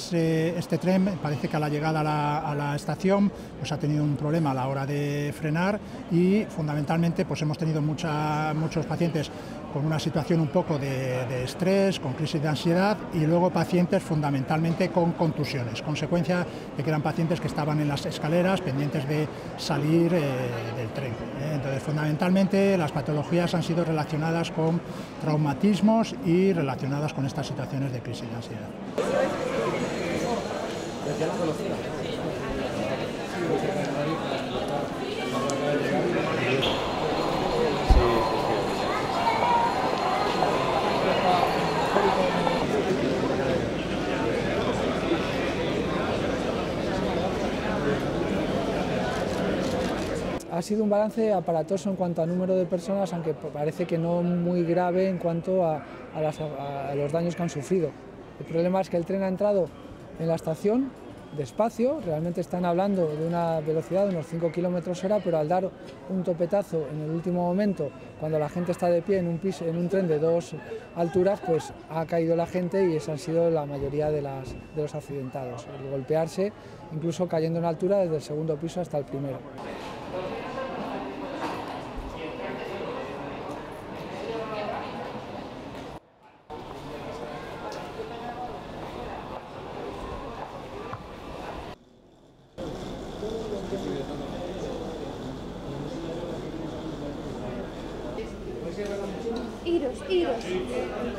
este tren parece que a la llegada a la estación pues ha tenido un problema a la hora de frenar y fundamentalmente pues hemos tenido muchos pacientes con una situación un poco de estrés, con crisis de ansiedad y luego pacientes fundamentalmente con contusiones, consecuencia de que eran pacientes que estaban en las escaleras pendientes de salir del tren. Entonces, fundamentalmente las patologías han sido relacionadas con traumatismos y relacionadas con estas situaciones de crisis de ansiedad. Ha sido un balance aparatoso en cuanto a número de personas, aunque parece que no muy grave en cuanto a los daños que han sufrido. El problema es que el tren ha entrado en la estación despacio, realmente están hablando de una velocidad de unos 5 km/h, pero al dar un topetazo en el último momento, cuando la gente está de pie en un tren de 2 alturas, pues ha caído la gente y esa han sido la mayoría de los accidentados. El golpearse, incluso cayendo en altura desde el segundo piso hasta el primero. Iros.